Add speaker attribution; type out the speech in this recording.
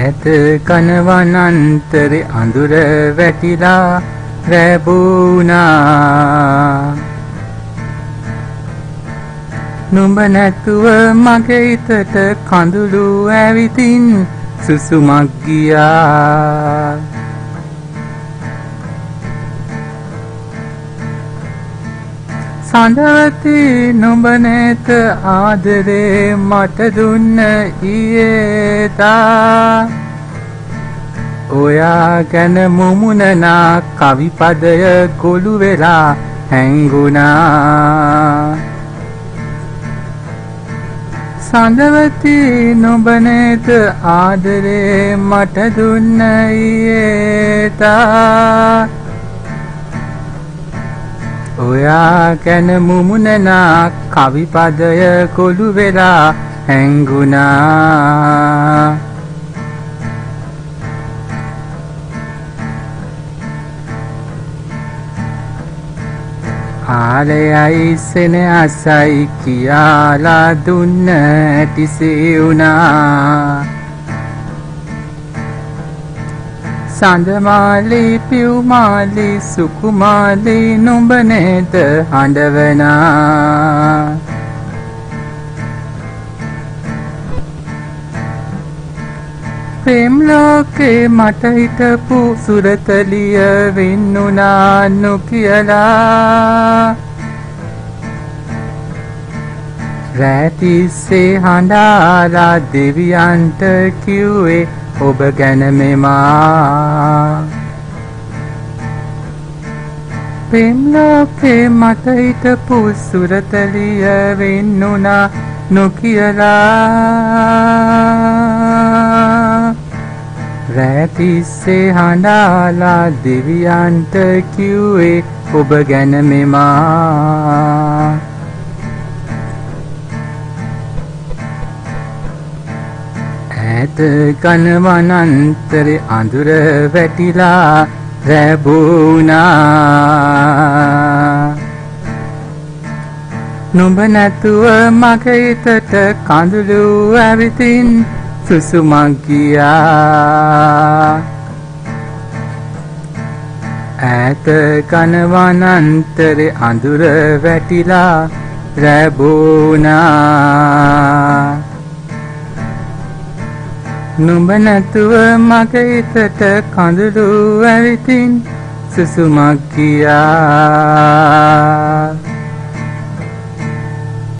Speaker 1: ඈත කනවනන්තරේ අඳුර වැටිලා රැබුණා නුඹ නැතුව මගේ හිතට කඳුළු ඇවිතින් සුසුමක් ගියා සඳවති නුඹ නැත ආදරේ මට දුන්න ඊයේදා ඔයා ගැන මුමුණනා කවිපදය ගොළු වෙලා හැංගුණා සඳවති නුඹ නැත ආදරේ මට දුන්න ඊයේදා ඔයා ගැන මුමුණනා කවිපදය ගොළු වෙලා හැංගුණා ආලයයි සෙනෙහසයි කියාලා දුන්න ඇතිසේ වුණා සඳමාලි පිව්මාලි සුකුමාලි නුඹ නේද හඬවනා ප්‍රේම ලෝකේ මට හිටපු සුරතලිය වෙන්නුනා නොකියලා රැතිස්සේ හඬාලා දෙවියන්ට කිව්වේ ඔබ ගැන මෙමා ප්‍රේම ලෝකේ මට හිටපු සුරතලිය වෙන්නුනා නොකියලා රැතිස්සේ හඬාලා දෙවියන්ට කිව්වේ ඔබ ගැන මෙමා ඈත කනවනන්තරේ අඳුර වැටිලා රැබුණා නුඹ නැතුව මගේ හිතට කඳුළු ඇවිතින් සුසුමක් ගියා ඈත කනවනන්තරේ අඳුර වැටිලා රැබුණා නුඹ නැතුව මගේ හිතට කඳුළු ඇවිතින් සුසුමක් ගියා